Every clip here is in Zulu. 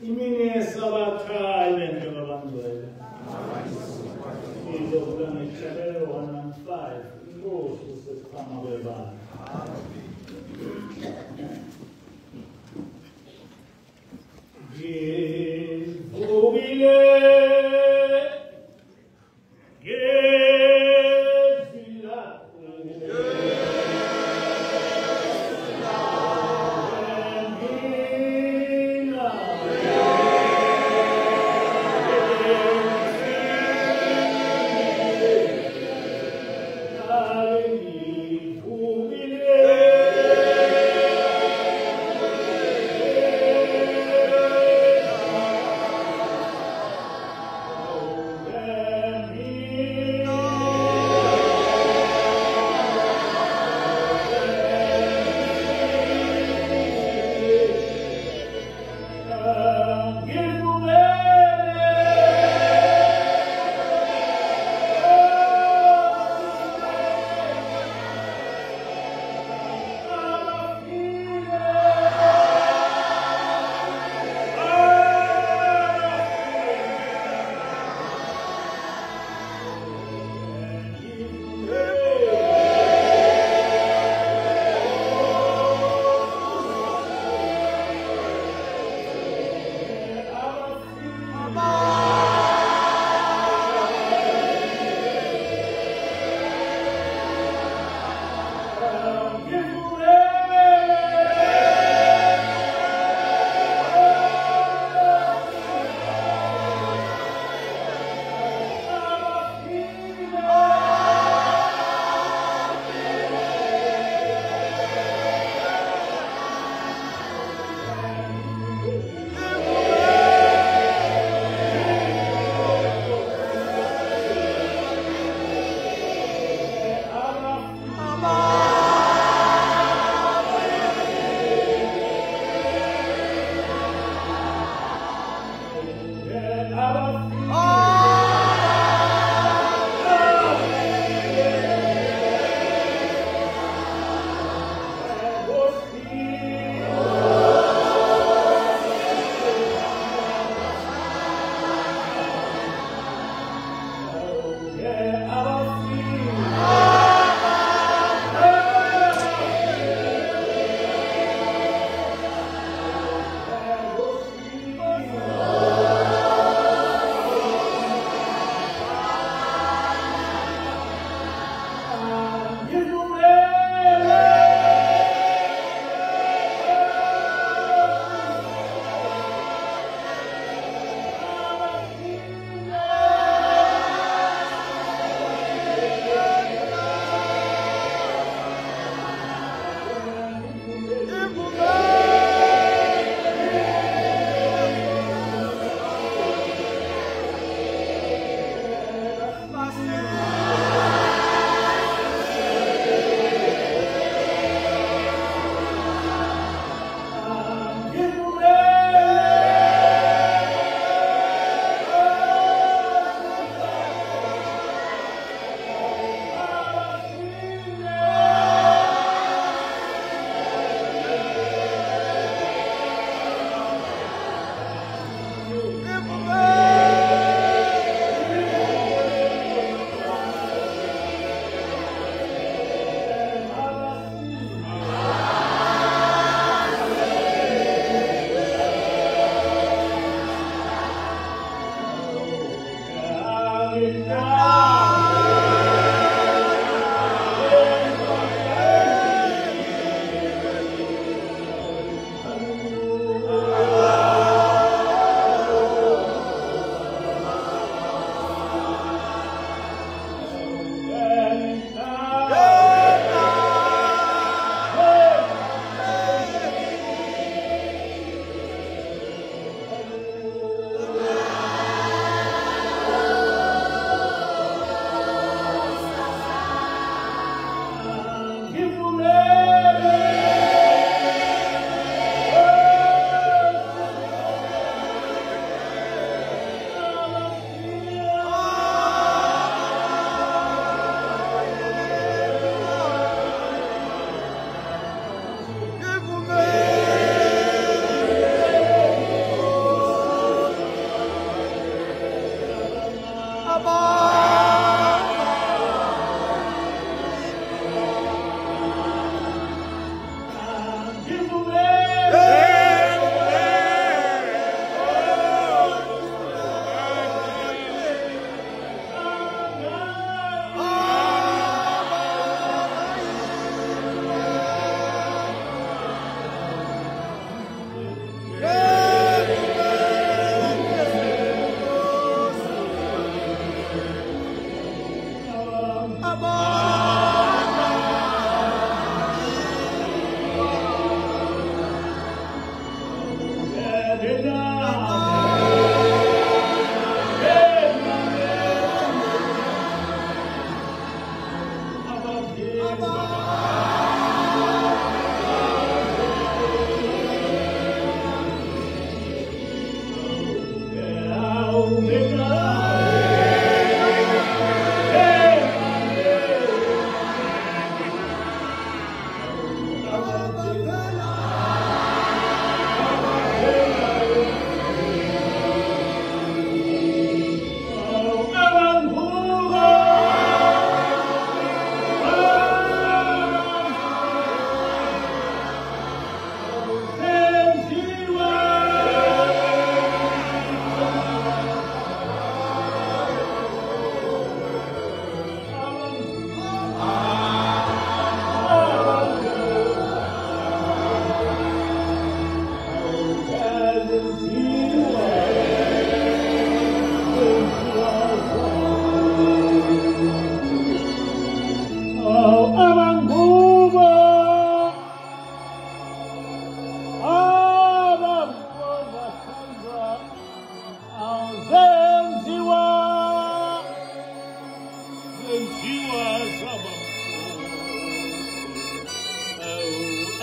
Imine Sabatai Mendelabandole. He was done in chapter 105. Rose was the come of the Jubile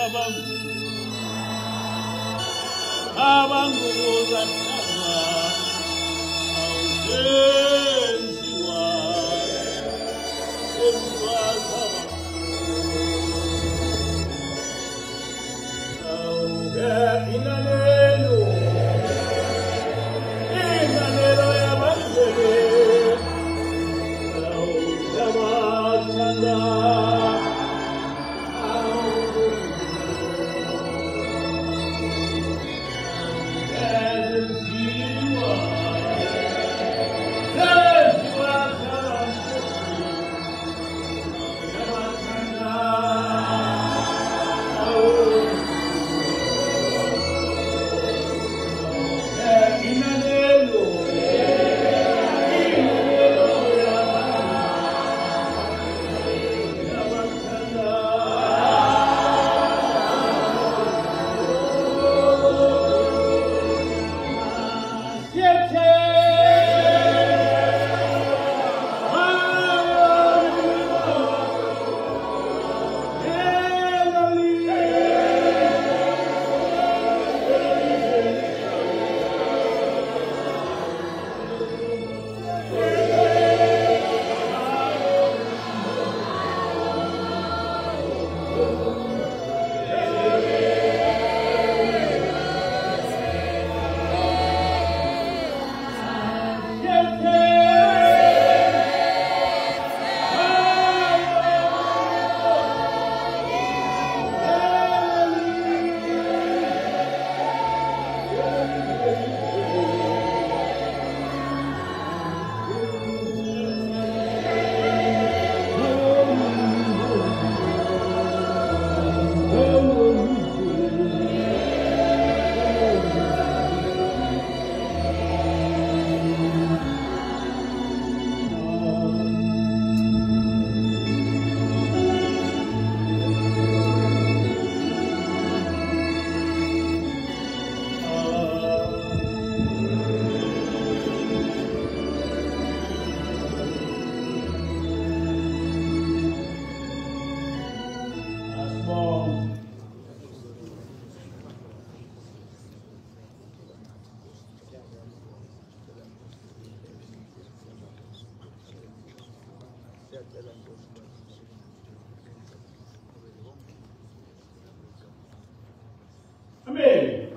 Amen.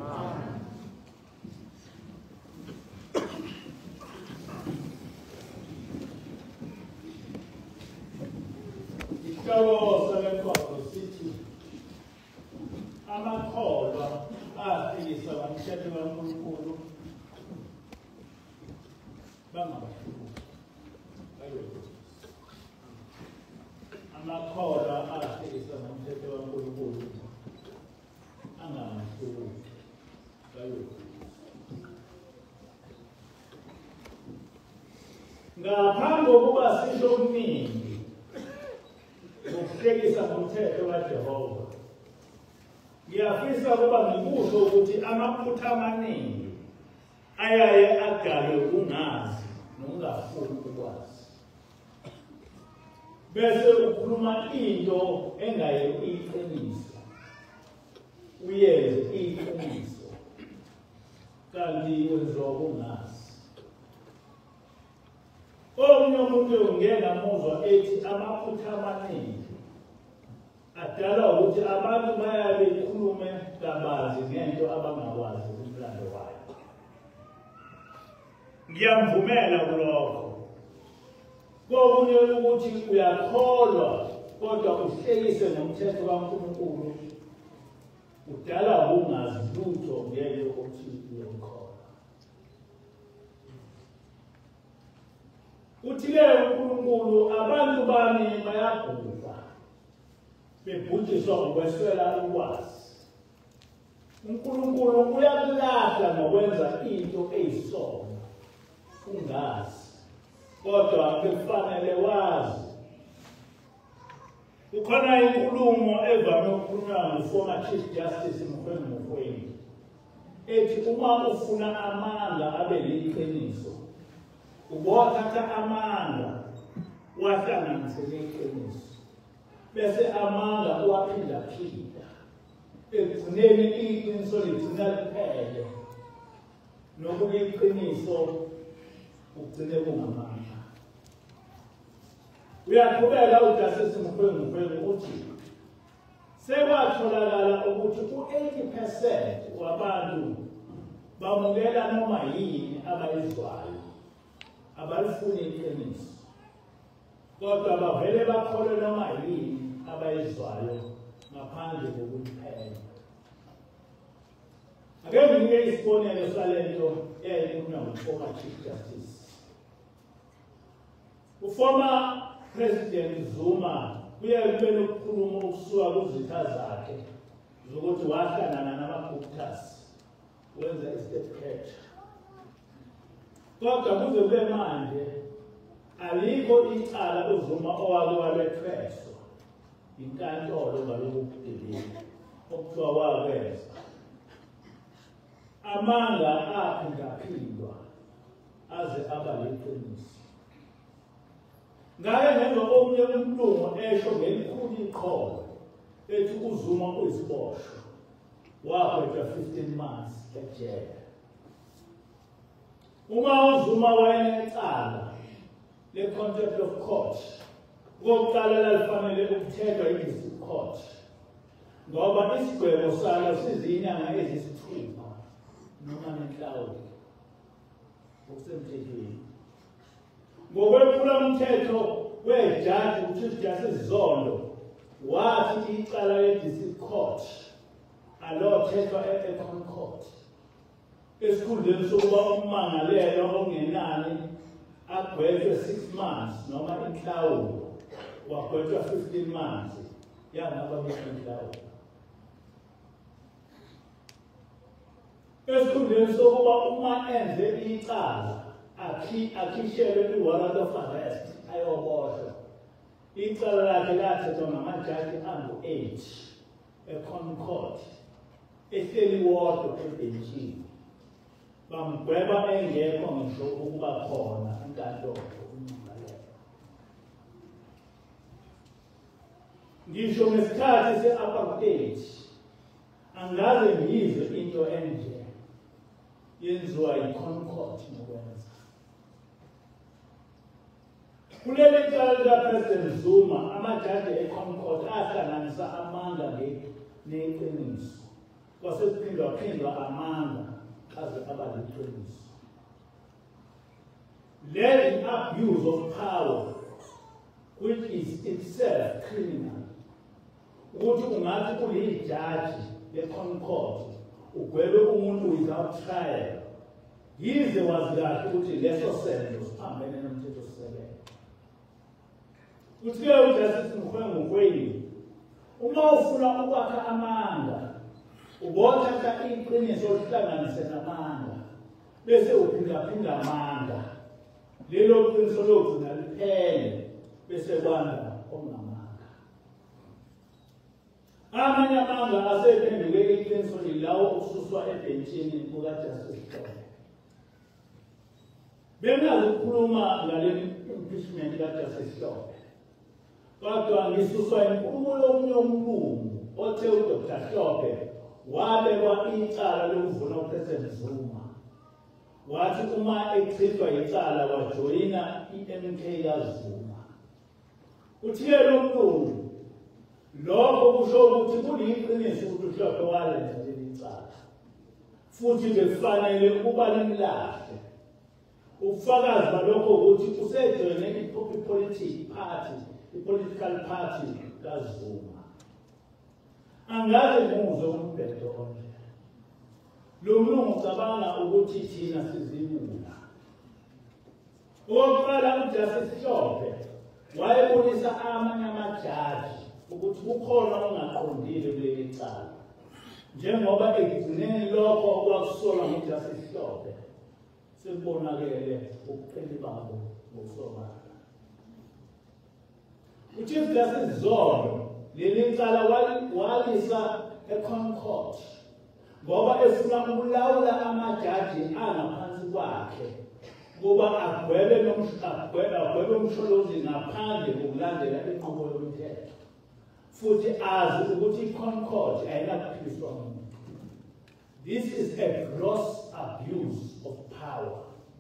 Isihloko salenkolo sithi amakholwa afikiswa ngomthetho kaNkulunkulu bangabahlubuki. Amakholwa afikiswa ngomthetho kaNkulunkulu angabahlubuki. Ngaphambi kokuba sisho okuningi ngokuhlekisa ngomthetho kaJehova, ngiyafisa ukuba ngikusho ukuthi amaphutha amaningi ayaye adalwe ukungazi nokungafuni ukwazi, bese ukhuluma into engayeke iyiqiniso uyenze iyiqiniso kanti wenziwa ukungazi. Omunye umuntu ngengamuzwa ethi amaphutha amaningi adala ukuthi abantu bayabe bekhulume kabanzi ngento abangakwazi umlando wayo. Ngiyamvumela kulokho. Kokunye ukuthi uyakholwa kodwa uhlekise ngomthetho kaNkulunkulu udala ukungazi lutho ngeke ukuthi uyakholwa. Uthi-ke uNkulunkulu abantu bami bayabhubha bebhujiswa ngokweswela ulwazi. uNkulunkulu uyakulahla ngokwenza into eyisono ungazi, kodwa kufanele wazi. Kukhona inkulumo evame ukukhulunywa nguformer Chief Justice Mkhwezi ethi uma ufuna amanga abe liqiniso, ubothatha amanga wahlanganisele iqiniso, bese amanga uwaphinda-phinda ekugcineni iqiniso ligcina liphele nokuba iqiniso ugcine kungamanga. Uyaqhubeka uJustice Mkhwengwe uthi sekwatholakala ukuthi u-80% wabantu bamukela noma yini abayizwayo, abalifuni iqiniso, kodwa bavele bakholwe noma yini abayizwayo ngaphandle kokuliphenya. Ake nginike isibonelo salento eyayikhulunywa nguformer Chief Justice. Uformer President Zuma uyakube nokukhuluma ukusuka kuzitha zakhe zokuthi wahlangana nama-Guptas wenza i-state capture. Kodwa kuze kube manje alikho icala uZuma owake walethweswa inkantolo ngalokubudedengu okuthiwa wakwenza. Amanga aphindaphindwa aze aba liqiniso. Ngake ngenza omunye umlungu esho ngelikhulu iqholo ethi uZuma uyisiboshwa wagwetshwa 15 months ejele. Uma uZuma wayenecala le-contempt of court, okokuqala lalifanele ukuthethwa yi-district court ngoba isigwebo salo sizinyanga eziyisithupha noma nenhlawulo okusemthethweni. Ngokwephula umthetho wejaji uChief Justice Zondo wathi icala le-district court alothethwa e-Econ Court esikhundleni sokuba ummangalelwa ongenani agwetshwe 6 months noma inhlawulo wagwetshwa 15 months yangababeka inhlawulo. Esikhundleni sokuba uma enze icala akhishelwe i-warrant of arrest ayoboshwa, icala lakhe lathethwa ngamajaji angu-8 e-Econ Court ehleli wodwa ebhenjini. Bamgweba engekho ngisho ukuba khona enkantolo ummangalelwa. Ngisho ngesikhathi se-apartheid angaze ngizwe into enje yenziwa yi-Econ Court nokwenza. Kuleli cala likaPresident Zuma amajaji e-Econ Court ahlanganisa amanga neqiniso, kwasekuphindwa amanga aze aba liqiniso. Let abuse of power, which is itself criminal, ukuthi ungathi kulijaji le-Econ Court ugwebe umuntu without trial, yize wazi kahle ukuthi leso senzo siphambene nomthethosisekelo. Kuthi-ke uJustice Mkhwengwe, uma ufuna ukwakha amanga ubothatha iqiniso lihlanganise namanga bese uphindaphinda amanga, lelo qiniso logcina liphele bese kwanda okungamanga. Amanye amanga asephenduke iqiniso lilawo ukususwa ebhentshini kukaJustice Hlolo. Bengazi ukukhuluma ngale impeachment kaJustice Hlolo, kodwa ngisuswa inkulumo yomunye umlungu othe uDr. Hlophe wabekwa icala lokuvuna uPresident Zuma. Wathi uma echithwa icala wajoyina i-MK kaZuma. Uthe lo mlungu lokho kusho ukuthi kuliqiniso ukuthi uHlophe walenza leli cala, futhi bekufanele ukuba limlahle ubufakazi balokho ukuthi usejoyine i-political party kaZuma. Angaze ngizwe umbhedo onje. Lo mlungu ucabanga ukuthi thina sizibula. Okokuqala uJustice Hlophe wayebonisa amanye amajaji ukuthi kukhona ongaqondile kuleli cala, njengoba ekugcineni lokho okwakusolwa nguJustice Hlophe sekubonakele ubuqili babo ngokusobala. uChief Justice Zondo leli cala walisa e-Econ Court ngoba efuna ukulawula amajaji angaphansi kwakhe kuba agwebe umsholozi ngaphandle kokulandela inqubo yomthetho. futhi azi ukuthi iConcord ayinakuphiliswa umuntu. This is a gross abuse of power.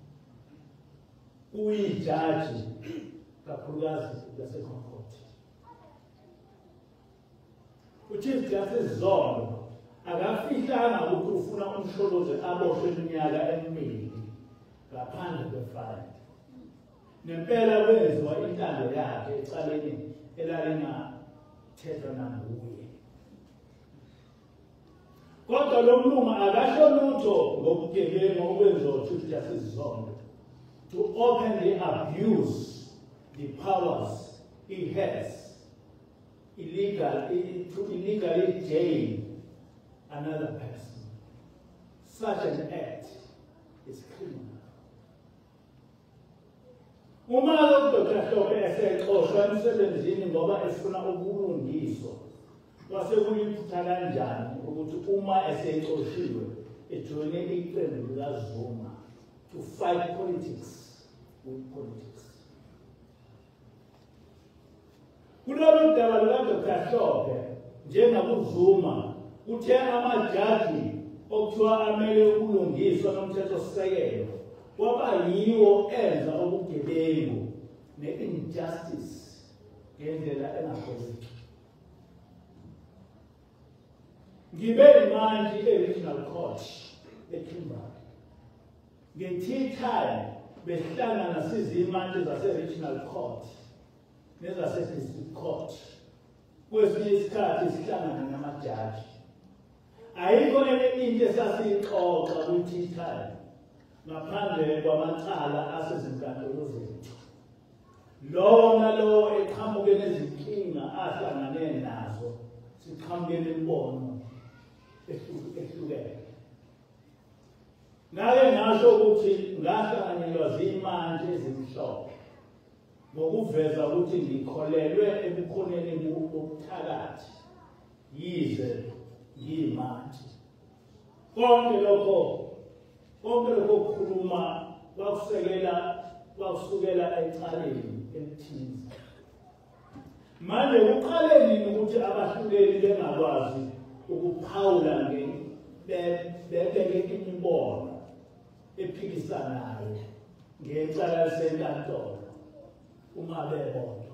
Uyijaji kakhulukazi laseConcord. uChief Justice Zondo akafihlanga ukuthi ufuna umsholozi aboshwe iminyaka emibili ngaphandle kwefine. Nempela kwenziwa intando yakhe ecaleni elalingathethwa nanguye. Kodwa lo mlungu akasho lutho ngobugebengu okwenziwa uChief Justice Zondo to openly abuse the powers he has to illegally jail another person. Such an act is criminal. Uma uDr. Hlophe esexoshwa emsebenzini ngoba efuna ubulungiswa, kwasekuyiphuthana kanjani ukuthi uma esexoshiwe ejoyine iqembu likaZuma to fight politics with politics. Kulolu daba lukaDr. Hlophe njengakuZuma uthe amajaji okuthiwa amele ukulungiswa nomthethosisekelo kwaba yiwo enza ubugebengu ne-injustice ngendlela engapholeki. Ngibe manje e-Regional Court eKimberley. Nge-tea time behlangana sizimanje zase-Regional Court nezase-District Court. Kwesinye isikhathi sihlangana namajaji. Ayikho enye into esasiyixoxa kwi-tea time ngaphandle kwamacala asezinkantolo zethu. Lowo nalowo eqhamuke nezinkinga ahlangane nazo, siqhamuke nemibono ehlukene. Ngake ngasho ukuthi ngahlanganyelwa zimanje ezimhlophe ngokuveza ukuthi ngikholelwe ebukhoneni bobuthakathi yize ngiyimanje. Konke lokho kukhuluma kwakusukela ecaleni elithize. Manje uqaleni ukuthi abahluleli bengakwazi ukuphawula bebeke imibono ephikisanayo ngecala lisenkantolo uma bebodwa.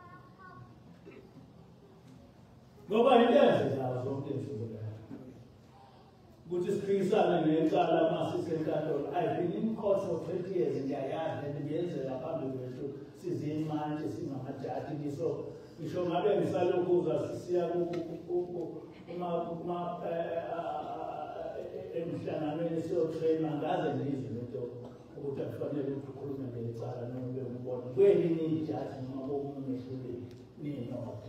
Ngoba into ezenzekayo zonke ezikulayo ukuthi siphikisane ngecala masisenkantolo. I've been in court for 20 years ngiyayazi ngiyenzela phambi kwethu sizimanje singamajaji ngisho ngabe ngisalokhuza sisiya emhlanganweni siyotraina ngaze ngizwe lento ukuthi akufanele ukukhuluma ngecala noma ubona kwelinye ijaji noma komunye ehluleli ninodwa.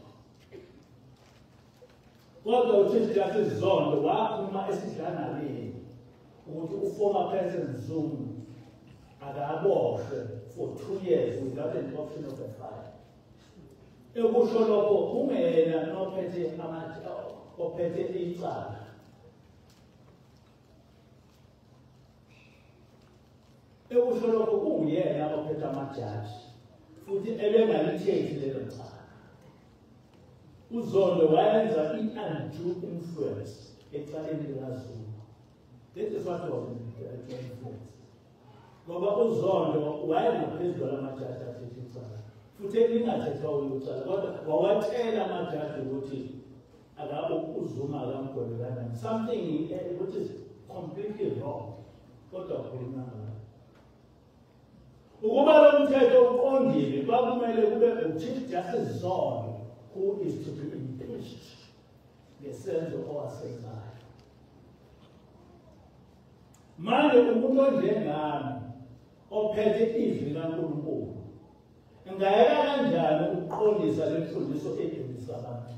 Kodwa uChief Justice Zondo waphuma esidlangaleni ukuthi uformer President Zuma akaboshwe for 2 years without an option of a file. Ekusho lokho kungena ophethe icala. Ekusho lokho kunguyena ophethe amajaji futhi ebengalithethi lelo cala. uZondo wayenza i-undue influence ecaleni likaZuma. This is what was the influence. Ngoba uZondo wayengaphezu kwalamajaji athethe icala. Futhi elingathethwa ucala kodwa wawatshela amajaji ukuthi akabe uZuma akamgwebe kanjani. Something which is completely wrong. Kodwa khuluma ngayo. Ukuba lo mthetho uqondile kwakumele kube uChief Justice Zondo who is to be impeached ngesenzo owasenzayo. Manje umuntu onjengami ophethe izwi likaNkulunkulu ngayeka kanjani ukuqondisa lemfundiso edlulisa abantu?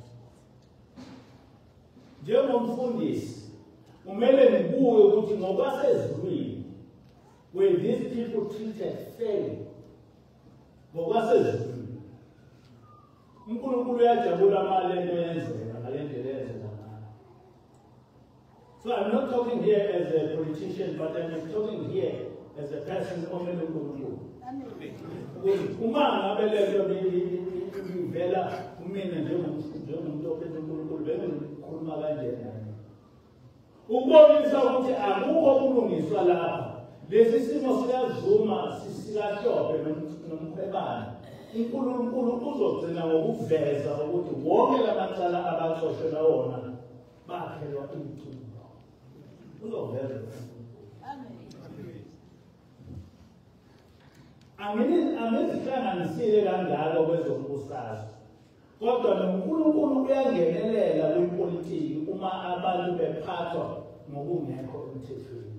Njengomfundisi kumele ngibuke ukuthi ngokwasezulwini, were these people treated fairly? Ngokwasezulwini uNkulunkulu uyajabula uma lento yenzeka ngalendlela yenzeka ngayo. So I'm not talking here as a politician, but I'm talking here as a person omele uNkulunkulu. Uma ngabe lento vela kumina njengomuntu ophethe uNkulunkulu bengikhuluma kanjena ukubonisa ukuthi akukho kulungiswa lapha lesi simo siyazuma sikahlophe nomkhwebane uNkulunkulu uzogcina ngokuveza ukuthi wonke lamacala abaxoshela wona bakhelwa iculo uzoveza angizihlanganisile kangalo kwezombusazwe kodwa noNkulunkulu uyangenelela kwipolitiki uma abantu bephathwa ngokungekho emthethweni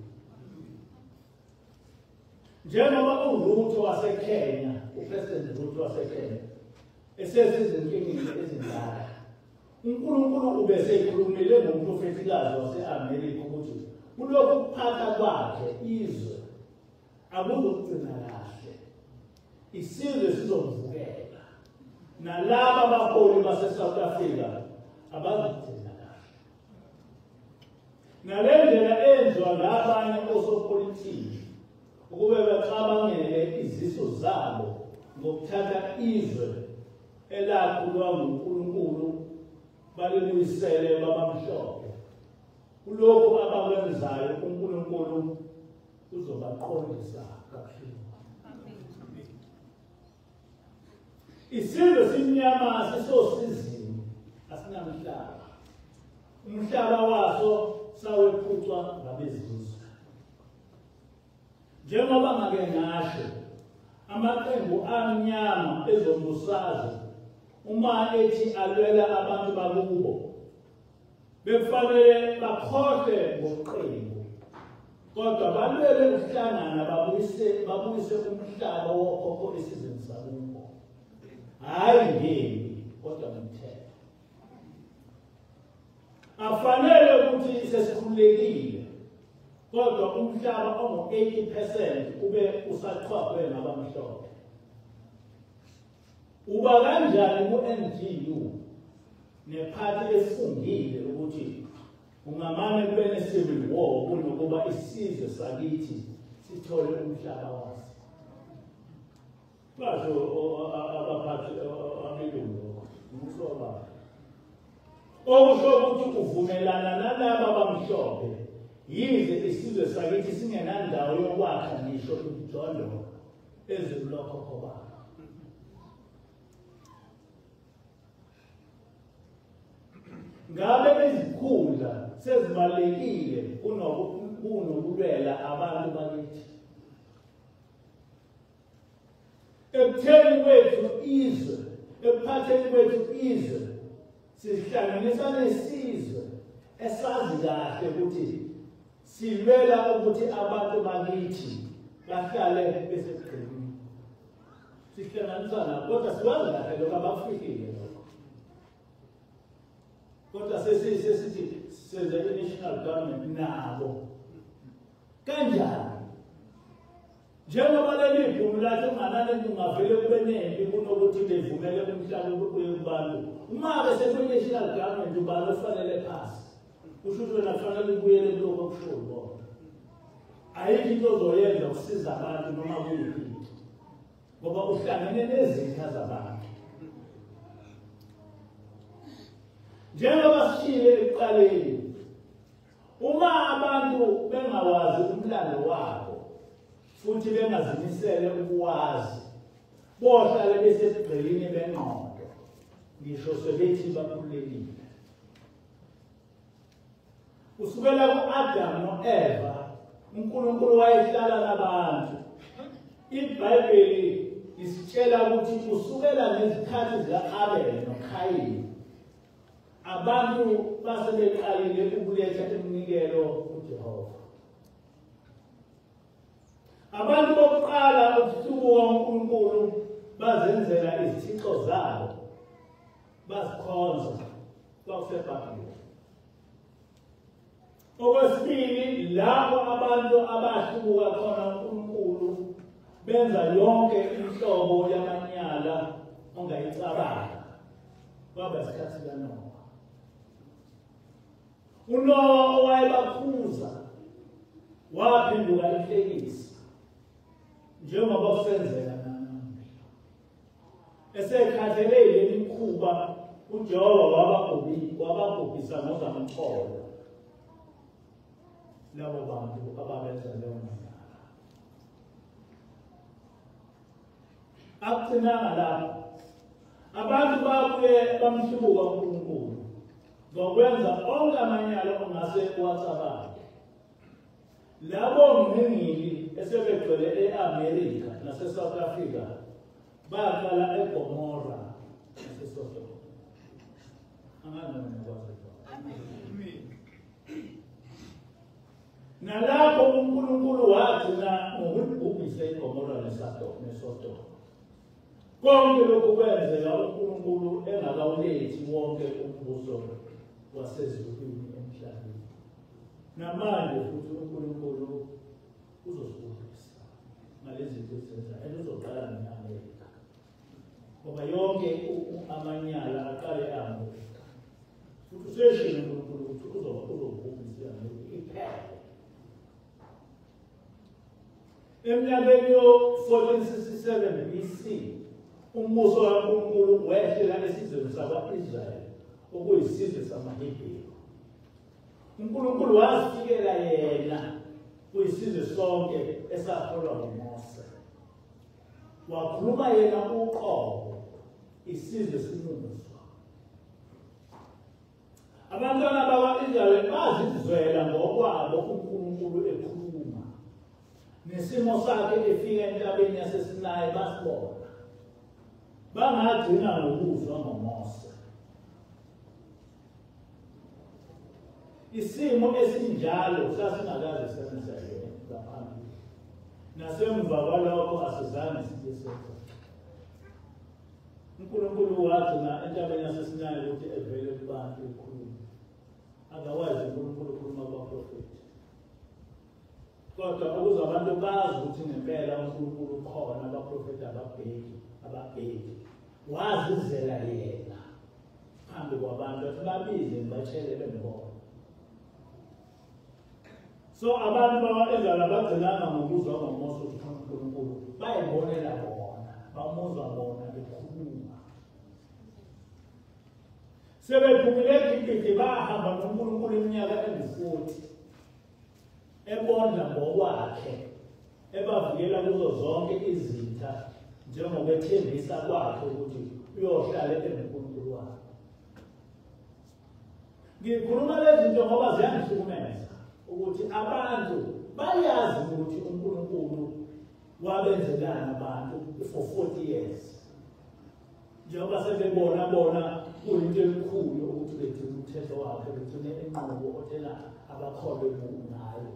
njengoba uRuto waseKenya uPresident Ruto waseKenya esesizinkingeni ezindala uNkulunkulu ubeseyikhulumile ngomprofetikazi wase-Amerika ukuthi kulokhu kuphatha kwakhe izwe akuzogcina kahle isizwe sizomvukela nalaba abaholi base-South Africa abazogcina kahle ngale ndlela enziwa ngabanye osopolitiki ukube bexabangele izisu zabo ngokuthatha izwe elakhulwa nguNkulunkulu balibuyisele babamhlophe kulokhu abakwenzayo uNkulunkulu uzobaqondisa kakhulu isizwe simnyama sisosizini asinamhlaba umhlaba waso sawephucwa ngabezizwe njengoba ngake ngasho amaqembu amnyama ezombusazwe uma ethi alwela abantu bakubo befanele bakhohle ngoqembu kodwa balwele ukuhlangana babuyise umhlaba wokhokho esizweni sakubo hayi ngembi kodwa ngomthetho afanele ukuthi sesikhululekile kodwa umhlaba ongu-80% ube usaqhwagwe ngabamhlophe uba kanjani ku-NGU nephathi efungile ukuthi ungamane kube ne-civil war kunokuba isizwe sakithi sithole umhlaba waso basho abaphathi abelungu umhloba okusho ukuthi uvumelana nalaba abamhlophe yize isizwe sakithi singenandawo yokwakha ngisho imijondolo ezulukhokho babo ngabe izikhundla sezibalekile kunokulwela abantu bakithi ekutheni kwethu izwe ekuphatheni kwethu izwe sihlanganisa nesizwe esazi kahle ukuthi silwela ukuthi abantu bakithi bahlale beseqhini sihlanganisa nabo kodwa siwazi kahle lokho abakufikile kodwa sesithi senze i-national government nabo kanjani njengoba leli bhumu lathi unganane kungavele kube nempi kunokuthi bevumele umhlaba ukuye kubantu uma-ke sekwi-national government ubani ofanele phasi kusho ukuthi wena kufanele ubuyele kulokho okusho bona ayikho into ozoyenza ukusiza abantu noma kuyiphi ngoba uhlangene nezitha zabantu njengoba sishile ekuqaleni uma abantu bengawazi umlando wabo futhi bengazimisele ukuwazi bohlale besesigqilini bengqondo ngisho sebethi bakhululekile kusukela ku-Adam no-Eva uNkulunkulu wayehlala nabantu iBhayibheli isitshela ukuthi kusukela ngezikhathi zika-Abel noKhayini abantu basebeqalile ukuletha iminikelo kuJehova abantu bokuqala ukuhlubuka uNkulunkulu bazenzela izithixo zabo bazikhonza kwakuseBhabhiloni okwesibili lapho abantu abahlubuka khona uNkulunkulu benza yonke inhlobo yamanyala ongayicabanga kwaba isikhathi kaNoah uNoah owayebakhuza waphenduka inhlekisa njengoba kusenzeka namuhla esekhathele leli ikhuba uJehova wababhubhisa ngozamxholo labo bantu ababenza leyo nyala. Akugcinanga lapho, abantu babuye bamhlubuka uNkulunkulu ngokwenza onke amanyala ongase uwacabange. Labo mngcingili esebegcwele e-Amerika nase-South Africa baqala eGomora naseSodoma. Nalapho uNkulunkulu wagcina ngokubhubhisa iGomora neSodoma. Konke lokhu kwenzeka uNkulunkulu engakawulethi wonke umbuso wasezulwini emhlabeni. Namanje futhi uNkulunkulu uzosibuyisa ngalezi zinto ezenzayo, uzoqala ne-Amerika. Ngoba yonke amanyala aqale e-Amerika. Futhi useshini uNkulunkulu ukuthi uzobhubhisa i-Amerika iphele. Eminyakeni yo-1467 BC, umbuso kaNkulunkulu wehlela esizweni sakwa-Israyeli, okuyisizwe samaHeberu. uNkulunkulu wasikela yena kuyisizwe sonke esaholwa nguMose. Wakhuluma yena uqobo, isizwe simuzwa. Abantwana bakwa-Israyeli bazizwela ngokwabo uNkulunkulu ekhuluma. Nesimo sakhe efika entabeni yaseSinayi basibona. Bangagcina ngokuzwa ngoMose. Isimo esinjalo sasingakaze senzeke ngaphambili. Nasemva kwalokho asizange sibe senza. uNkulunkulu wagcina entabeni yaseSinayi ukuthi evele kubantu ekhuluma. Otherwise uNkulunkulu ukhuluma kwabaprofethi. Kodwa ukuze abantu bazi ukuthi ngempela uNkulunkulu ukhona, abaprofethi ababheki wazizela yena phambi kwabantu ukuthi babize ngibatshele benibona. So abantu bakwa-Israyeli abagcinanga ngokuzwa ngoMose ukuthi uNkulunkulu bayibonela bona, bamuzwa bona bekhuluma. Sebephumile eGibhithe bahamba noNkulunkulu iminyaka engu-40, ebondla ngokwakhe, ebavikela kuzo zonke izitha njengokwethembisa kwakhe ukuthi uyohlala eNkulunkulu wakhe. Ngikhuluma lezi zinto ngoba ziyangihlukumeza ukuthi abantu bayazi ukuthi uNkulunkulu wabenzelana abantu for 40 years. Njengoba sebebona kuyinto enkulu ukuthi begcine umthetho wakhe, begcine inqubo othela abakholwe ngayo.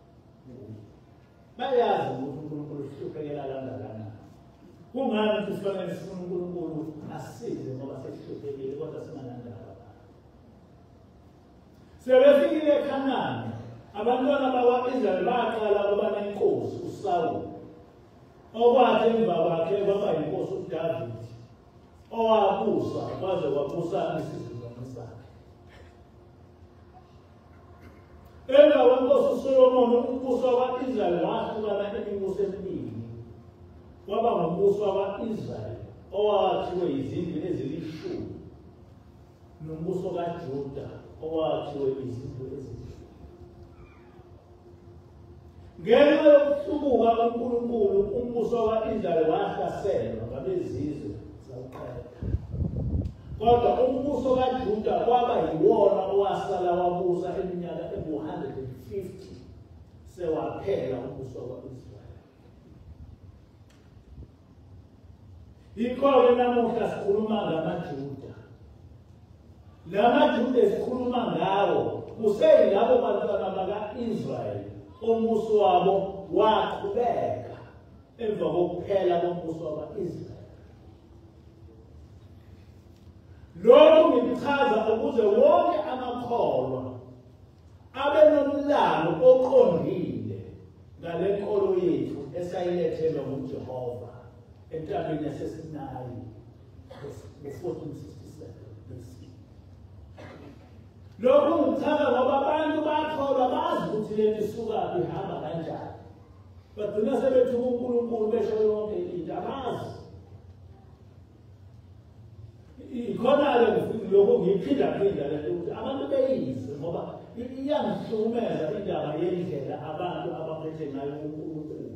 Bayazi ukuthi uNkulunkulu uhluphekela kangakanani. Kungani ukuthi sifanele sifune uNkulunkulu asisize ngoba sesihluphekile kodwa singanandaba. Sebefikile eKhanani, abantwana bakwa-Israyeli baqala ukuba nenkosi uSawuli. Okwathi emva kwakhe kwaba yinkosi uDavide, owabusa kwaze wabusa isizukulwane sakhe. Emva kwenkosi uSolomoni, umbuso wakwa-Israyeli wahlukana imibuso emibili. Kwaba ngumbuso wakwa-Israyeli owakhiwe izindlu ezilishumi, nombuso kaJuda owakhiwe izindlu ezilishumi. Ngenxa yokuhlubuka kaNkulunkulu, umbuso wakwa-Israyeli wahlaselwa ngabezizwe zakuqala. Kodwa umbuso kaJuda kwaba yiwona owasala wabusa iminyaka engu-150 sewaphela umbuso wakwa-Israyeli. Yikho-ke namuhla sikhuluma ngamaJuda. LamaJuda esikhuluma ngawo kuseyilabo bantwana baka-Israyeli umbuso wabo waqhubeka emva kokuphela kombuso wakwa-Israyeli. Lokhu ngikuchaza ukuze wonke amakholwa abe nomlando oqondile ngale nkolo yethu esayilethelwa nguJehova entabeni yaseSinayi ngo-1467 BC. Lokhu ngikuchaza ngoba abantu bakholwa bazi ukuthi lento isukaphi ihamba kanjani. Bagcina sebethuka uNkulunkulu besho yonke into abazi. ikhona-ke lokhu ngiyiphinda-phinda le nto ukuthi abantu beyizwe ngoba iyangihlukumeza indaba yendlela abantu abaphethe ngayo uNkulunkulu.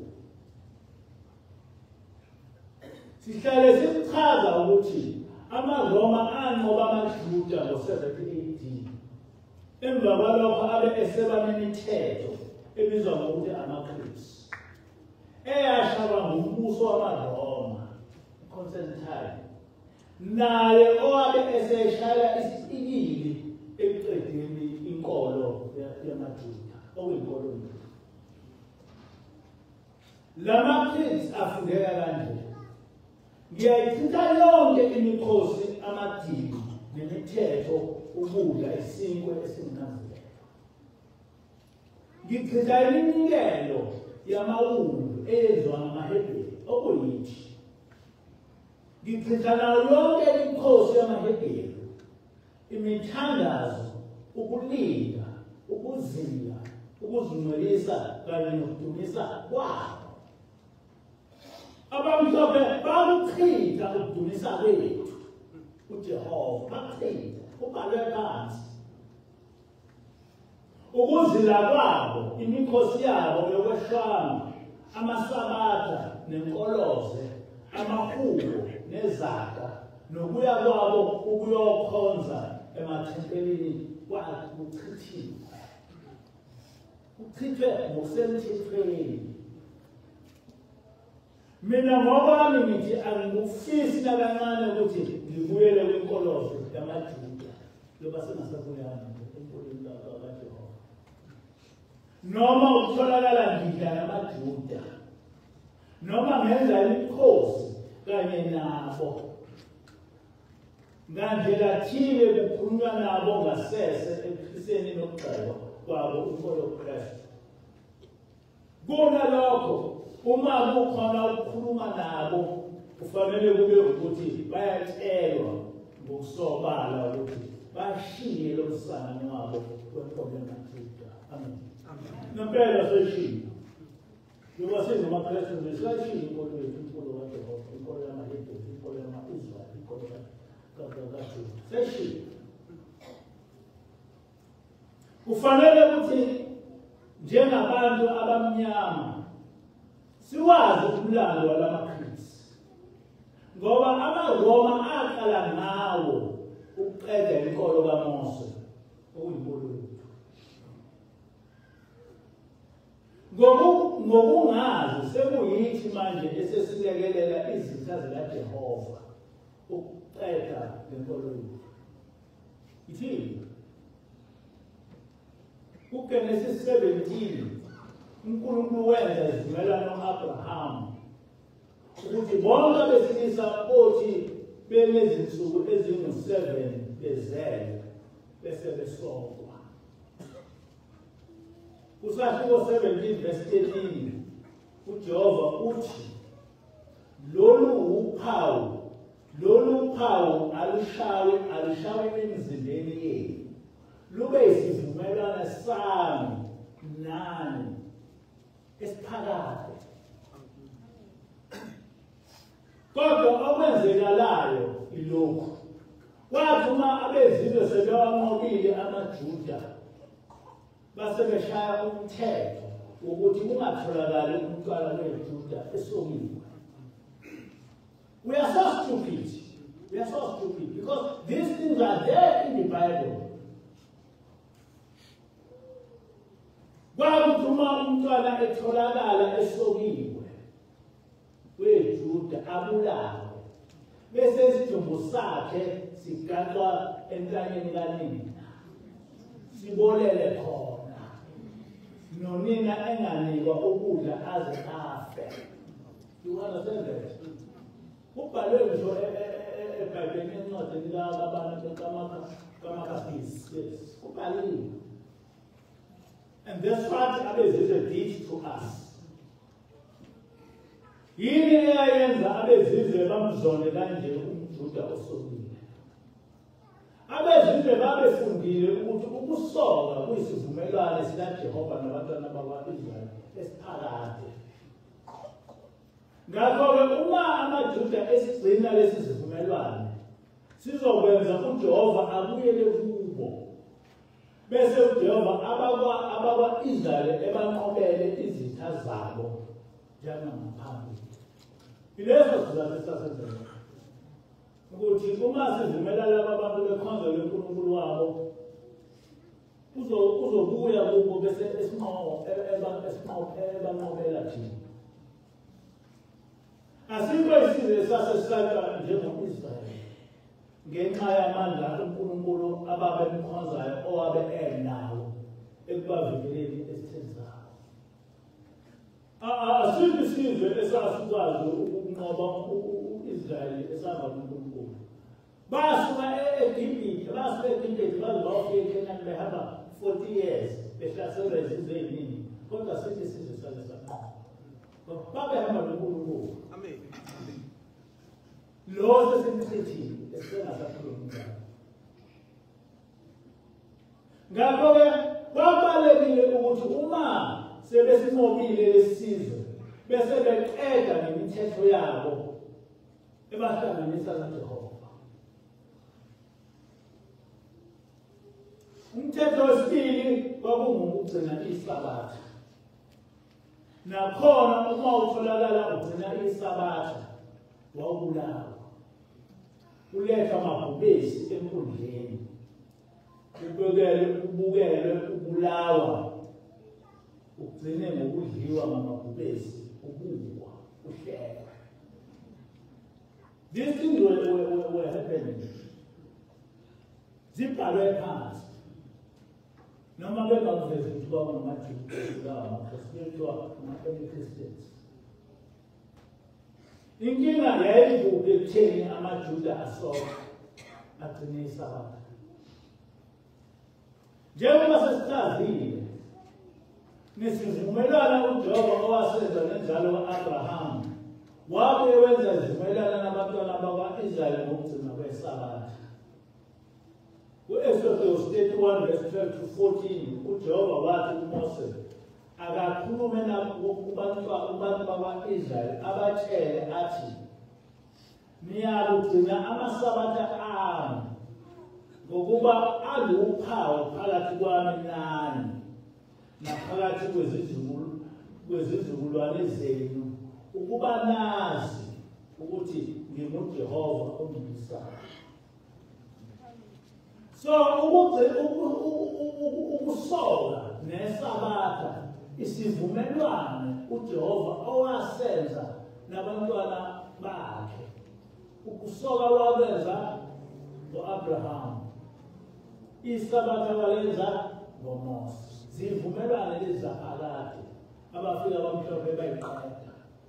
Sihlale sichaza ukuthi amaRoma anqoba amaJuda ngo-70 AD. Emva kwalokho abe eseba nemithetho ebizwa ngokuthi amaKristu, eyashaywa ngumbuso wamaRoma, Constantine, naye owabe eseshaya isipikili ekuqedeni inkolo yamaJuda okuyinkolo yethu. LamaKristu afundeka kanje: ngiyayichitha yonke imikhosi, amadili nemithetho, ukudla isinkwa esimnandelo. Ngichitha iminikelo yamawundlu eyenziwa ngamaHebheru okuyithi. Ngichitha nayo yonke imikhosi yamaHebheru, imithandazo, ukulinda, ukuzila, ukuzingcwelisa kanye nokudumisa kwabo. Abamhlophe bakuchitha ukudumisa kwethu uJehova, bakuchitha ubhalwe phansi. Ukuzila kwabo, imikhosi yabo yokweshwama, amasabatha nenkoloze, amahubo nezaga, nokuya kwabo ukuyokhonza emathempelini kuchithiwe. Kuchithwe ngokusemthethweni. Mina ngokwami ngithi angikufisi nakancane ukuthi ngibuyele kwinkolozo yamaJuda loba sengasabuyanga enkolweni kaJehova, noma ukutholakala ngidla yamaJuda, noma ngenza imikhosi kanye nabo. Ngandlela thile kukhulunywa nabo ngasese ekufiseni nokugxekwa kwabo inkolo yoKristu. Kunalokho, uma kukhona ukukhuluma nabo, kufanele kube ukuthi bayatshelwa ngokusobala ukuthi bashiye lo msana wabo kwenkolo yamaJuda. Amen. Ngempela seshiye. Njengoba singamaKristu seshiye inkolo yethu, inkolo kaJehova, inkolo yamaHebheru, inkolo yama-Israyeli, inkolo kaJuda. Seshiye. Kufanele ukuthi njengabantu abamnyama siwazi umlando walamaKristu, ngoba amaRoma aqala ngawo ukuqeda inkolo kaMose okuyinkolo yethu. Ngokungazi sekuyithi manje esesilekelela izitha zikaJehova ukuqeda lenkolo yethu. Ithini? UGenesis 17 uNkulunkulu wenza isivumelwano no-Abraham ukuthi bonke abesilisa othi benezinsuku ezingu-7 bezelwe bese besokwa. Kusahluko 17 verse 13 uJehova uthi lolu uphawu alushawe emzimbeni yenu, lube isivumelwano sami nani esiphakade. Kodwa okwenzekalayo ilokhu: kwathi uma abezizwe sebewanqobile amaJuda, basebeshaya umthetho wokuthi kungatholakali umntwana weJuda esokiwe. We are so stupid. We are so stupid because these things are there in the Bible. Kwakuthi uma umntwana etholakala esokiwe weJuda abulawe, bese isidumbu sakhe sigaxwa entanyeni kanina, sibolele khona, nonina enganikwa ukudla aze afe. You understand that? Kubhalwe ngisho eBhayibhelini encwadini kaMakhabhisi, kubhaliwe. And that's what abezizwe did to us. Yini eyayenza abezizwe bamzonde kanje umJuda osokile? Abezizwe babefundile ukuthi ukusoka kuyisivumelwano sikaJehova nabantwana bakwa-Israyeli esiphakade. Ngakho-ke uma amaJuda esigcina lesi sivumelwano, sizokwenza uJehova abuyele kubo bese uJehova abakwa-Israyeli ebanqobele izitha zabo njengangaphambili. Yileso sizathu esasenzeka ukuthi uma sivumelana abantu bekhonzele uNkulunkulu wabo uzobuya kubo bese ebanqobela thina. Asikho isizwe esasesihlatshwa njengo-Israyeli ngenxa yamandla uNkulunkulu ababemkhonzayo owabe enawo ekubavikeleni ezitheni zabo. Asikho isizwe esasikwazi ukunqoba u-Israyeli esava uNkulunkulu. Basuka eGibhithe baze bayofika eKhenani behamba 40 years behlaselwa izizwe eziningi, kodwa sithi isizwe sake sanqoba. Babehamba noNkulunkulu. Amen. Lo sesimchithile esengasakhulumi ngayo. Ngakho-ke kubalulekile ukuthi uma sebesinqobile lesi sizwe bese beqeda nemithetho yabo ebahlanganisa noJehova. Umthetho wesibili kwakungukugcina isabatha. Nakhona uma utholakala ugcina isabatha wawubulawa. Uletha amabhubesi enkundleni. Ubukele ubulawa. Ugcine ngokudliwa ngamabhubesi, ubukwa, uhlekwa. These things were happening. Zibhalwe phansi. Noma bengavezi ukuthi bangamaJuda, ama-Christians. Inkinga yayikuphi ekutheni amaJuda asoka agcine isabatha. Njengoba sesichazile nesivumelwano uJehova owasenza nenzalo ka-Abraham wabe wenza izivumelwano nabantwana bakwa-Israyeli ngokugcina kwesabatha. Ku-Exodus 31 verse 12 to 14 uJehova wathi kuMose akakhulume kubantu bakwa-Israyeli abatshele athi niyakugcina amasabatha ami ngokuba aluphawu phakathi kwami nani naphakathi kwezizukulwane zenu ukuba nazi ukuthi nginguJehova ongibisayo. So ukusoka nesabatha isivumelwano uJehova owasenza nabantwana bakhe. Ukusoka wakwenza ngo-Abraham, isabatha walenza ngoMose. Zivumelwano lezi zaphakade abafika abamhlophe bayiqeda.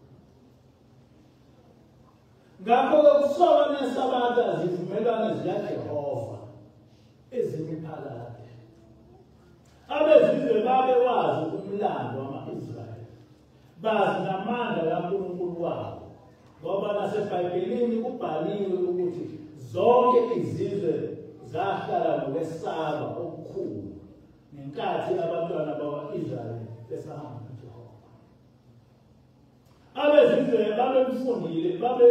Ngakho-ke ukusoka nesabatha zivumelwano zikaJehova ezimiphakade. Abezizwe babewazi umlando wama-Israyeli, bazi namandla kaNkulunkulu wabo, ngoba naseBhayibhelini kubhaliwe ukuthi zonke izizwe zahlala ngokwesaba okukhulu ngenkathi abantwana bakwa-Israyeli besahamba noJehova. Abezizwe babemfundile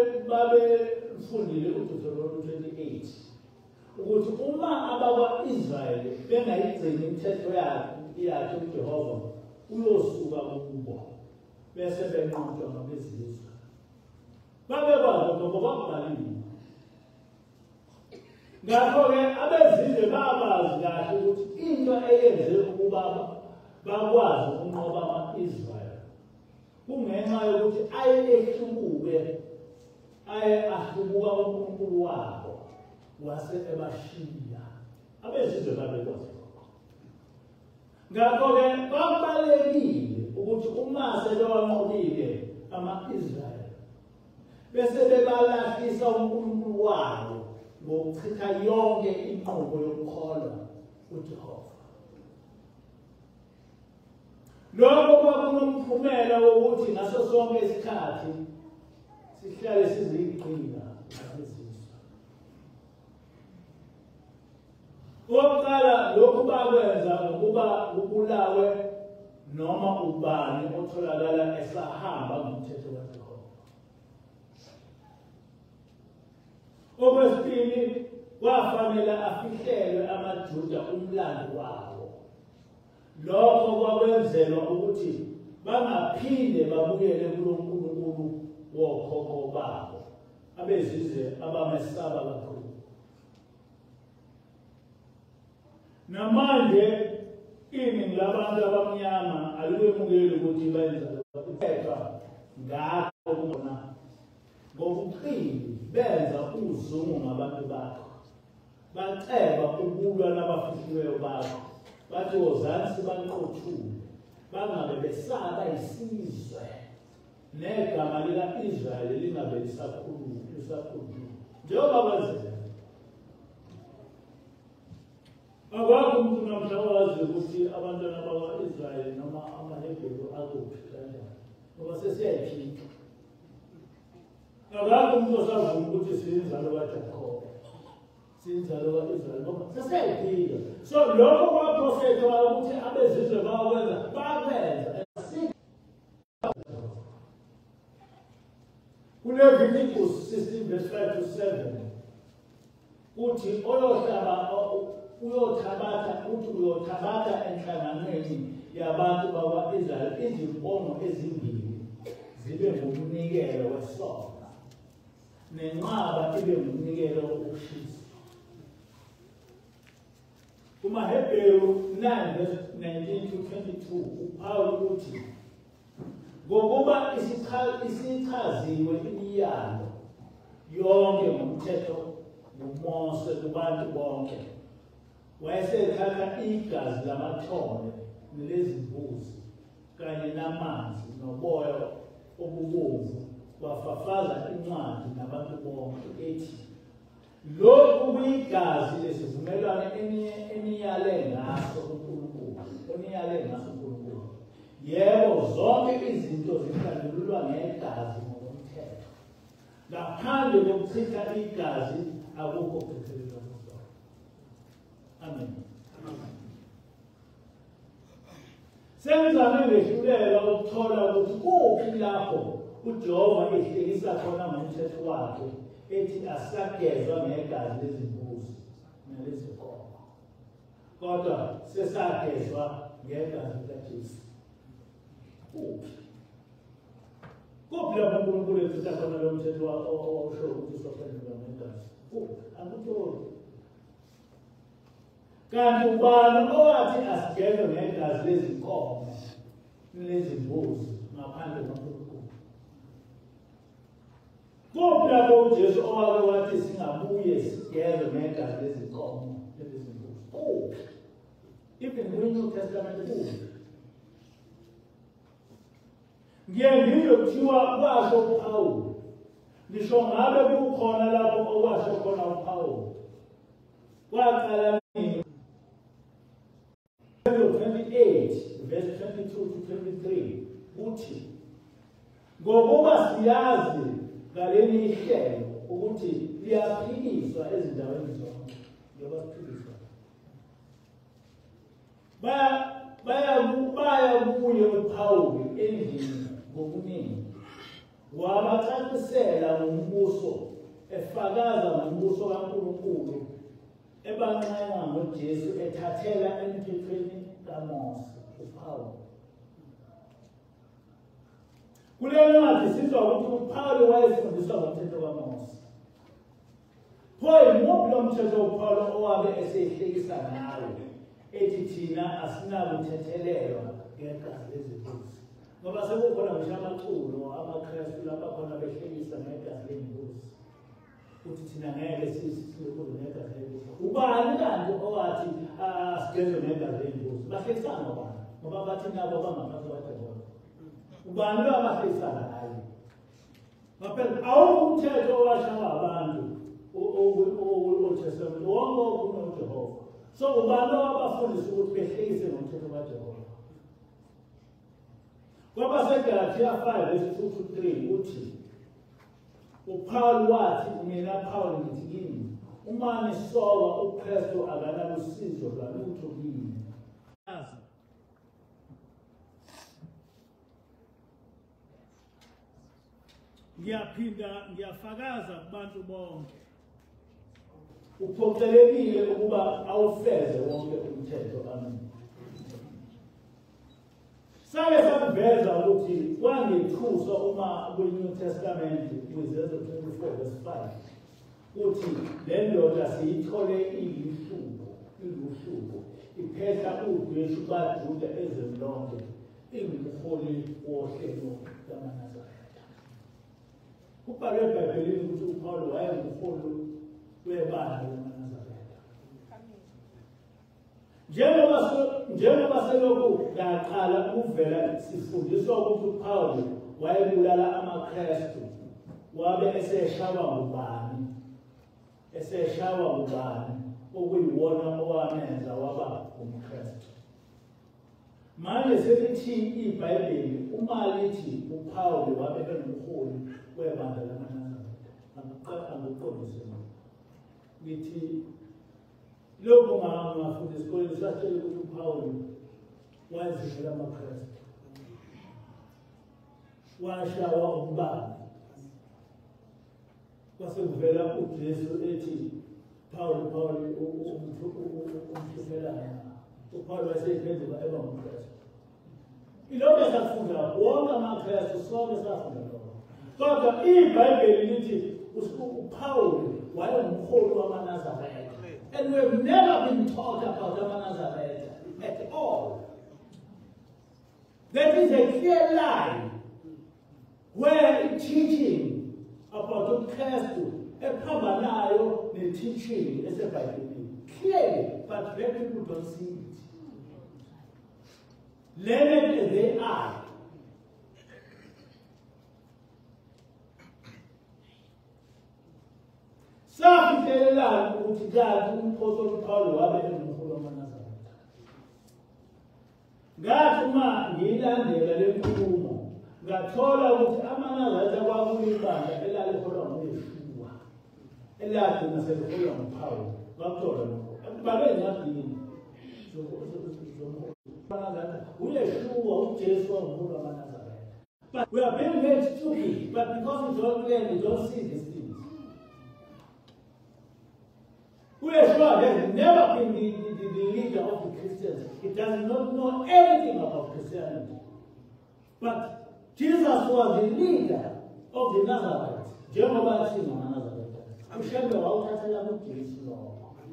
uDuteronomy 28 ukuthi uma abakwa-Israyeli bengayigcini imithetho yakhe uJehova uyosuka kubo bese benqotshwa ngabezizwe. Babekwazi ngoba bakubhaliwe. Ngakho-ke abezizwe babazi kahle ukuthi into eyenze ukuba bakwazi ukunqoba ama-Israyeli kungenxa yokuthi ahlubuka uNkulunkulu wabo wase ebashiya. Abezizwe babekwazi. Ngakho-ke kubalulekile ukuthi uma sebewanqobile ama-Israyeli bese bebalahlisa uNkulunkulu wabo ngokuchitha yonke inqubo yokukholwa kuJehova. Lokho kwakunomphumela wokuthi ngaso sonke isikhathi sihlale siziqina ngabezizwe. Okokuqala lokhu bakwenza ngokuba ubulawe noma ubani otholakala esahamba ngomthetho kaJehova. Okwesibili kwafanele afihlelwe amaJuda umlando wabo. Lokho kwakwenzelwa ukuthi bangaphinde babuyele kuNkulunkulu wokhokho babo, abezizwe abamesaba kakhulu. Namanje iningi labantu abamnyama alukemukeli ukuthi benza ukuphethwa ngakho kubona ngobuqili benza uzungu ngabantu bakho, baceba ukulwa nabafihliweyo bakho, bathi wozani sibanqothule, bangabe besaba isizwe negama lika-Israyeli lingabe lisakhulunywa njengoba kwenzeka. Akukho umuntu namhla owazi ukuthi abantwana bakwa-Israyeli noma amaHebheru akuphi kanjani, ngoba sesiyayiphika. Akukho umuntu osavuma ukuthi siyinzalo kaJakobe, siyinzalo ka-Israyeli, ngoba sesiyayiphika. So lokho kwaprofethwa ukuthi abezizwe bakwenza bakwenza. KuLeviticus 16:5-7 uthi uyothabatha enhlanganweni yabantu bakwa-Israyeli izimpondo ezimbili zibe ngumnikelo wesono, nenqaba ibe ngumnikelo wokushisa. KumaHebheru 9:19-22 uPawulu uthi ngokuba isichaziwe imiyalo yonke ngomthetho ngoMose kubantu bonke, wayesethatha igazi lamathole nelezimbuzi kanye namanzi noboya obubomvu wafafaza incwadi nabantu bonke ethi, lokhu kuyigazi lesivumelwano eniyale ngaso uNkulunkulu, Yebo, zonke izinto zihlanjululwa ngegazi ngokomthetho. Ngaphandle kokuchitha igazi akukho ukuthethelelwa kuzo. Amen. Senzame ngehlulela ukuthola ukuthi kuphi lapho uJehova ehlekisa khona ngomthetho wakhe ethi asagezwa ngegazi lezimbuzi nelezinkomo, kodwa sesagezwa ngegazi likaJesu. Kuphi lapho uNkulunkulu ethetha khona lo mthetho owawusho ukuthi sokwenzelwa ngegazi? Kuphi? Akutholi. Kanti ubani owathi asigezwe ngegazi lezinkomo nezimbuzi ngaphandle kaNkulunkulu? Kuphi lapho uJesu owake wathi singabuye sigezwe ngegazi lezinkomo nezimbuzi? Kuphi? Even kwiNew Testament kuphi? Ngiye kuthiwa kwasho uPawulu, ngisho ngabe kukhona lapho okwasho khona uPawulu. Waqala 28:22-23 uthi, ngokuba siyazi ngaleli ihlelo ukuthi liyaphikiswa ezindaweni zonke, njengoba siphikiswa. Baya kuye uPawulu endlini ngokuningi, wabacacisela ngombuso, efakaza ngombuso kaNkulunkulu, ebanqanga ngoJesu, ethathela emthethweni kaMose. uPawulu kule ncwadi sizwa ukuthi uPawulu wayefundiswa ngomthetho kaMose. Pho imuphi lo mthetho uPawulu owabe esehlekisa ngayo ethi thina asinakuthethelelwa ngegazi lezimbuzi? Ngoba sekukhona ngisho amaculo amaKristu lapha khona behlekisa ngegazi lembuzi, ukuthi thina ngeke silokhulu ngegazi lembuzi. Ubani kanti owathi asigezwe ngegazi lembuzi? Bahlekisana ngobani? Ngoba bathi nabo bangaphansi kwaJehova. Ubani lo abahlekisana naye? Ngaphela awukho umthetho owashawa abantu Old Testament, wonke uJehova. So ubani abafundisa ukuthi behlekise ngomthetho kaJehova? Ngoba seGalatia 5:2-3 uthi, uPawulu wathi, mina Pawulu ngithi kini, uma nisoka uKristu akanalusizo lwalutho kini. Ngiyafakaza kubantu bonke uphocelekile ukuba awufeze wonke umthetho. Amen. Sake sakuveza ukuthi kwangethusa uma kwi-New Testament kwiZezwe 24 verse 5 uthi le ndoda siyithole iluhlubo iphetha udweshu baJuda ezweni lonke ingumholi wohlelo lamaNazaretha. Kubhalwe eBhayibhelini ukuthi uPawulu wayengumholi webandla lamaNazaretha. Njengoba selokhu ngaqala ukuvela sifundiswa ukuthi uPawulu wayebulala amaKristu wabe eseshawa ngubani okuyiwona owamenza waba umKristu. Manje selithi iBhayibheli uma lithi uPawulu wabe engumholi webandla lamaNazaretha angiqondise ngithi lokho ngafunda esikoleni satshela ukuthi uPawulu wazivela amaKristu washawa umbani kwase kuvela uJesu ethi Paulo umhluphelayo uPawulu waseyiphenduka eba umKristu. Ilokho esafunda wonke amaKristu sonke safunda lokho. Kodwa iBhayibheli lithi uPawulu wayengumholi wamaNazaretha. And we've never been taught about Nazareth at all. That is a clear lie where teaching about Christ, a Pabanayo, the teaching is a Bible. Clearly, but very people don't see it. Learned as they are. Safikelela ukuthi kanti umpostoli uPawulu wabe engumholi wamaNazaretha. Ngathi uma ngiyilandela le nkulumo ngathola ukuthi amaNazaretha kwakuyibandla elaliholwa nguYeshua eladina seliholwa nguPawulu. Ngakuthola lokho ekubhalwe encwadini uYeshua uJesu wangumholi wamaNazaretha. But we are being made stupid, but because we don't learn, we don't see these things. Yeshua has never been the leader of the Christians. He does not know anything about Christianity. But Jesus was the leader of the Nazarites. Jehovah is in Nazareth. I'm sure the world has a lot of Jesus, Lord.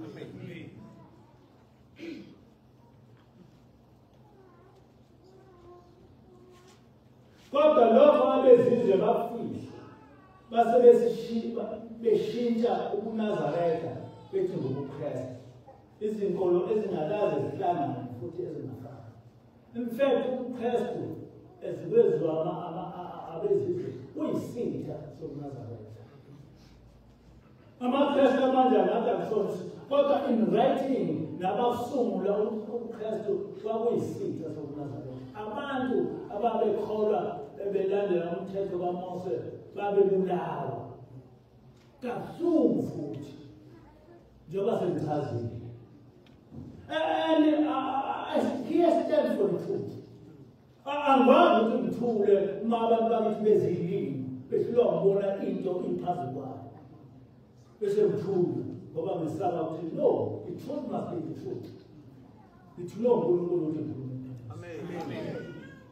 Kodwa lokho abezizwe bafisa base beshintsha ubuNazaretha bethi ngobuKristu izinkolo ezingakaze zihlangane futhi ezingafani. In fact ubuKristu ezikwezwa abezizwe uyisitha sobuNazaretha. AmaKristu amanje angathi akusona kodwa in writing nabasungula ubuKristu kwakuyisitha sobuNazaretha. Abantu ababekholwa belandela umthetho kaMose babebulawa kabuhlungu futhi njengoba sengichazile. And he stands for the truth. Angikwazi ukuthi ngithule uma abantu bakithi bezilimi behlulwa ngibona into iphazu kwayo bese ngithule ngoba ngisaba ukuthi no, the truth must be the truth. Ngithule uNkulunkulu ukuthi ngikhulume. Amen.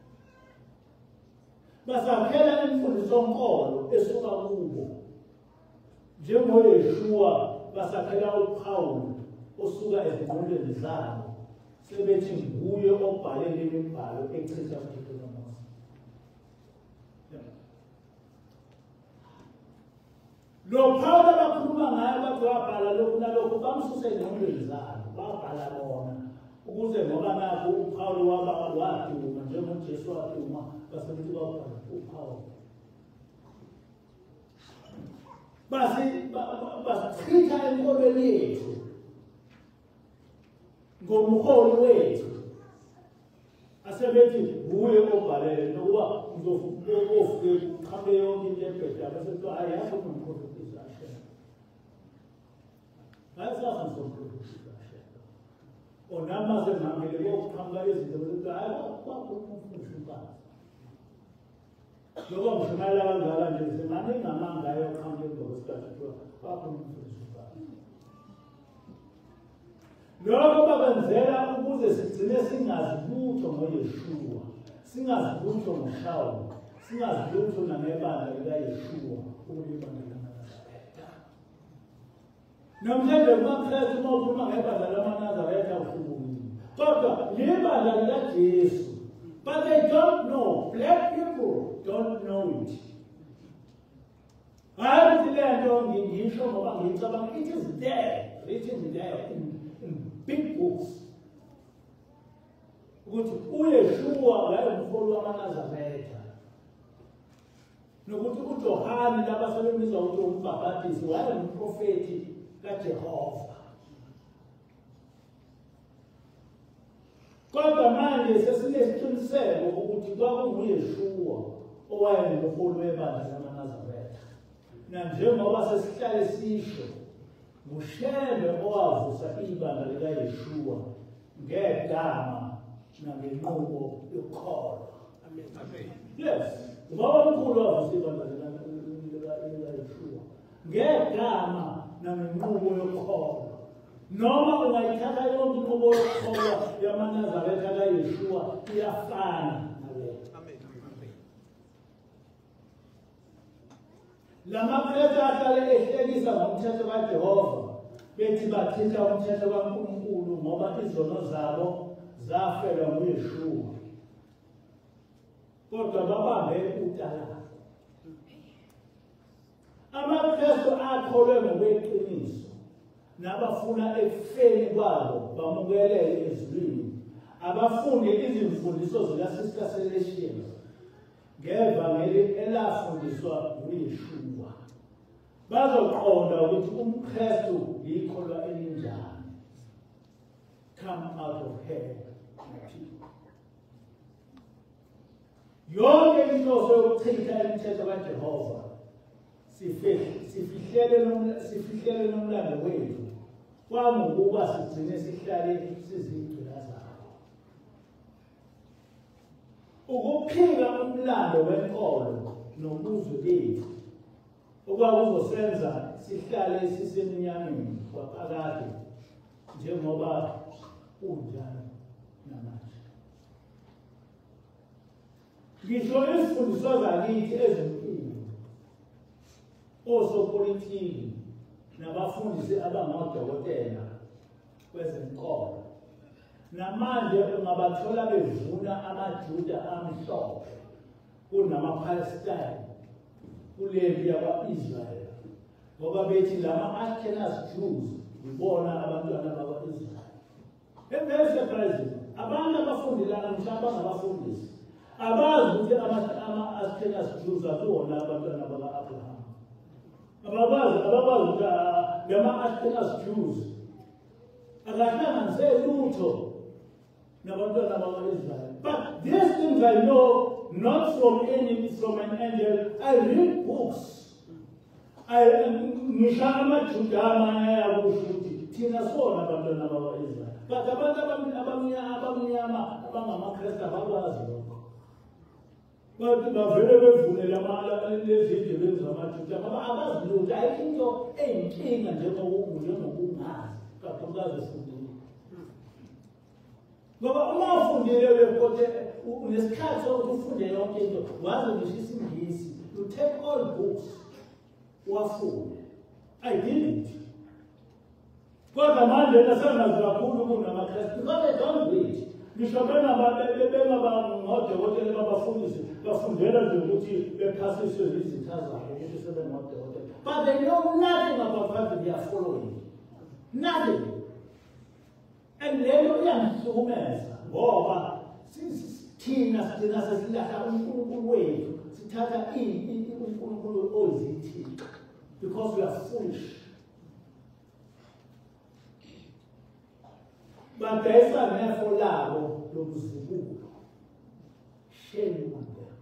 Basakhela imfundiso nkolo esuka kubo njengoYeshua basakhela uPawulu osuka ezinqoleni zabo sebethi nguye obhale le mibhalo echitha umthetho kaMose. Lo Pawulu abakhuluma ngaye bathi wabhala lokhu nalokhu bamsuse ezinqoleni zabo babhala bona ukuze ngoba nakho uPawulu waduma njengoJesu waduma basebethi babhala uPawulu. Basichitha enkolweni yethu ngomholi wethu asebethi nguye obhalele nokuba ngizofike uqhambe yonke into ebheda basethi ayazi umprofeti Ashera. Ngasafa somprofeti Ashera. Onama semangele yokuqhamba izinto basethi kwakho umfundisi uBaba. Ngoba mshumela kangaka nje semane ngamanga yokuqhamba izinto basethi kwakho umfundisi uBaba. Lokho bakwenzela ukuze sigcine singazi lutho ngoYeshua, singazi lutho ngoShawuli, singazi lutho nangebandla likaYeshua ukulibandla lamaNazaretha. Namhlanje kumaKrestu uma ukhuluma ngebandla lamaNazaretha uhlukile. Kodwa libandla likaJesu. But they don't know. Black people don't know it. Hayi ukuthi le nto ngisho ngoba ngicabanga it is there, written there in big books. Ukuthi uYeshua wayengumholi wamaNazaretha. Nokuthi uJohane laba sebembiza ukuthi umbhapatisi wayengumprofeti kaJehova. Kodwa manje sesinesiqiniseko ukuthi kwakunguYeshua owayengumholi webandla lamaNazaretha. Na njengoba sesihlale sisho nguShembe owavusa ibandla likaYeshua ngegama nangenqubo yokukholwa. Amen. Yes. Ngoba umkhulu wavusa ibandla likaYeshua ngegama nangenqubo yokukholwa. Noma ungayithatha yonke inqubo yokukholwa yamaNazaretha kaYeshua iyafana naleyo. LamaKrestu ahlale ehlekisa ngomthetho kaJehova bethi bathinta umthetho kaNkulunkulu ngoba izono zabo zafelwa nguYeshua. Kodwa babambe utalala. AmaKrestu akholwe ngokweqiniso nabafuna ekufeni kwabo bamukelele ezulwini. Abafunde izimfundiso zikaSister Celestial ngevangeli elafundiswa nguYeshua. Bazoqonda ukuthi umKrestu yikholwa elinjani. Come out of hell. Yonke inhloso yokuchitha imithetho kaJehova sifihlele nomlando wethu kwangukuba sigcine sihlale sizigcilazana. Ukuphika umlando wenkolo nobuzwe bethu okwakuzosenza sihlale sisemnyameni kwaphakade njengoba kunjalo namanje. Ngisho izifundiswa zakithi ezinkulu, osopolitiki nabafundisi abangodokotela kwezenkolo, namanje ungabathola bevuna amaJuda amhlophe kunamaPalestine kulempi yakwa-Israyeli, ngoba bethi lama-Ashkenaz Jews yibona abantwana bakwa-Israyeli. Very surprising. Abantu abafundilana mhlawumbe abangabafundisi abazi ukuthi ama-Ashkenaz Jews akuwona abantwana baka-Abraham. Ababazi ukuthi lama-Ashkenaz Jews akahlanganise lutho nabantwana bakwa-Israyeli. But these things I know not from an angel. I read books. Ngisho amaJuda amanye ayakusho ukuthi thina sona abantwana bakwa-Israyeli. But abantu abamnyama abangamaKrestu abakwazi lokho. Bathi bavele bevule lezi ndebeni zamaJuda ngoba abazi lutho. Ayikho into eyinkinga njengokungazi kakhulukazi ufundile. Ngoba uma ufundile wekote unesikhathi sokuthi ufunde yonke into wazi ngisho isiNgisi. You take all books wafunde. I didn't. Kodwa manje nasengazi kakhulu kunamaKrestu because they don't read. Ngisho bengabangodokotela babafundisi bafundela nje ukuthi bephasiswe izitha zabo ukuthi sebengodokotela. But they know nothing about what they are following. Nothing. And lelo iyangihlukumeza ngoba thina sigcina sesilahla uNkulunkulu wethu sithatha uNkulunkulu ozithixo because we are foolish. Badayisa nefo labo lokuzibulo. Shame on them.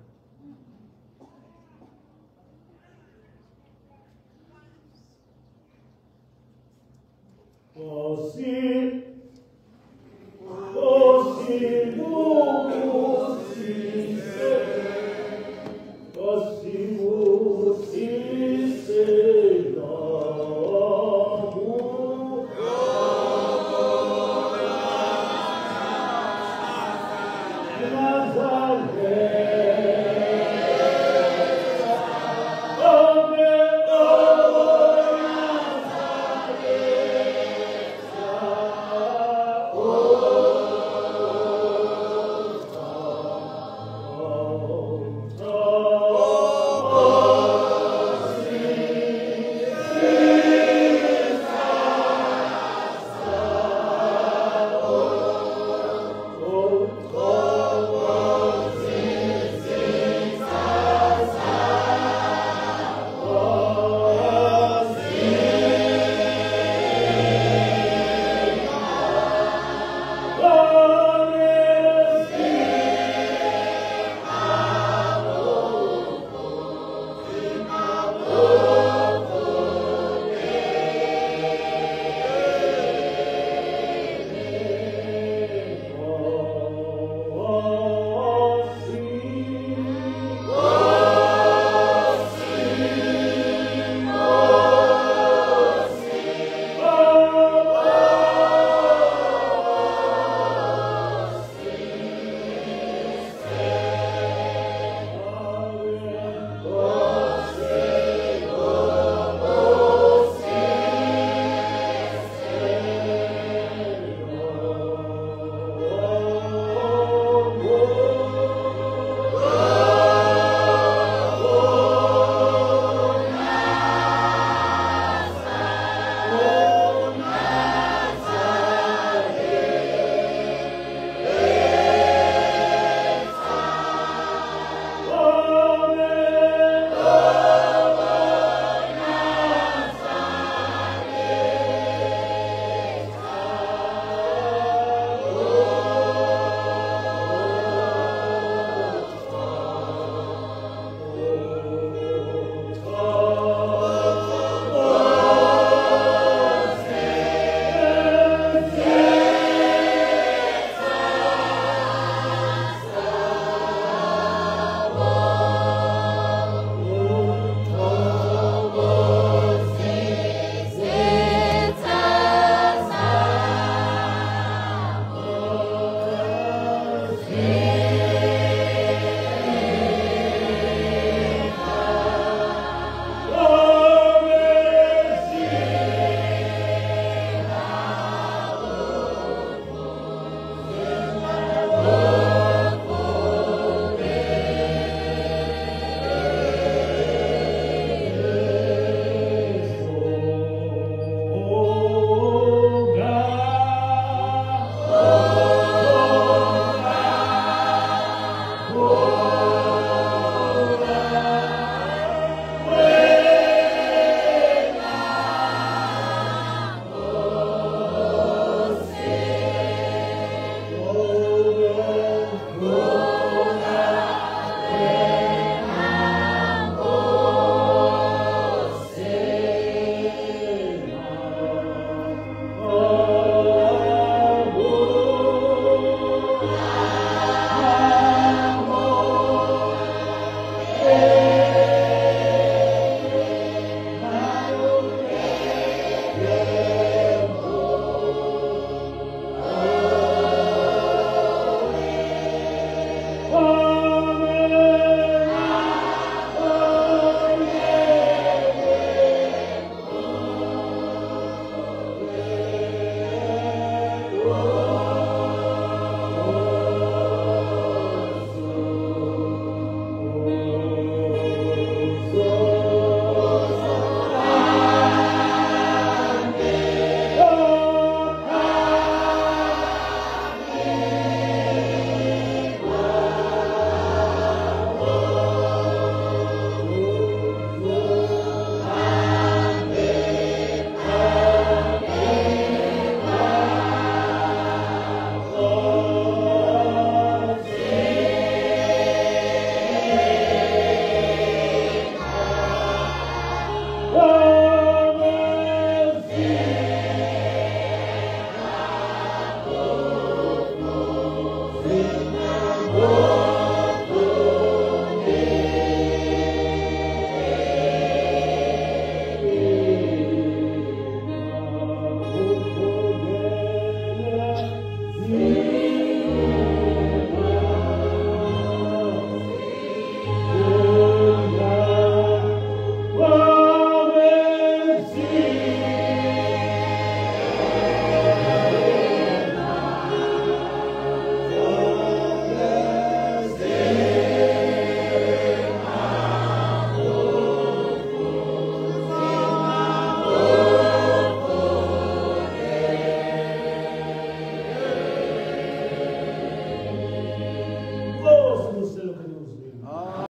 Nazareth.